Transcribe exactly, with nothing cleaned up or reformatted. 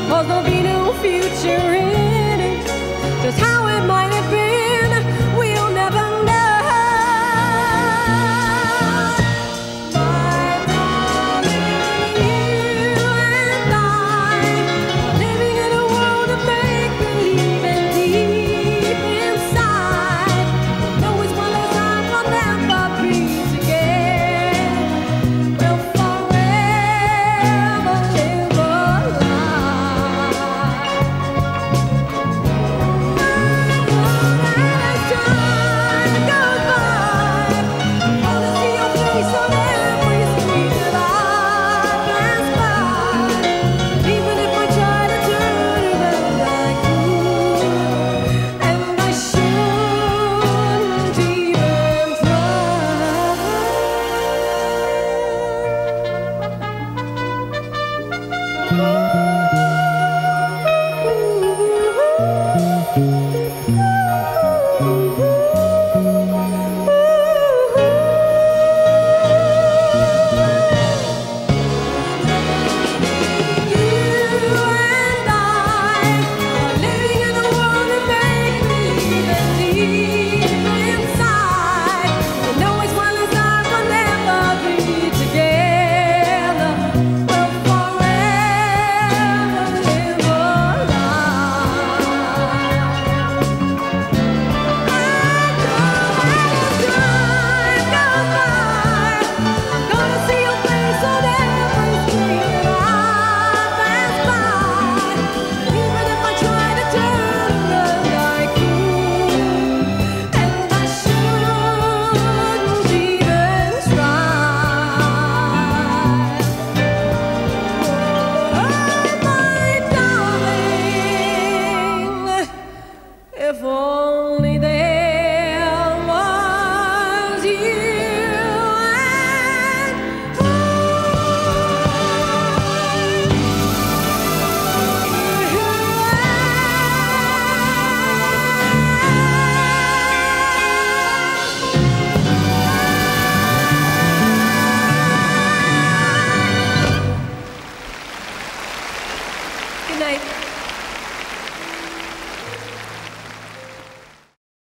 'cause there'll be no future in it. Just how it might have been, we'll never know. My darling, you and I are living in a world of make-believe, and deep inside, know it's one of those times we'll never be together. We'll forever live a lie. As time goes by, wanna see your face on every street that I pass by. Even if I try to turn around, I could, and I shouldn't even if only there was you and I. Good night.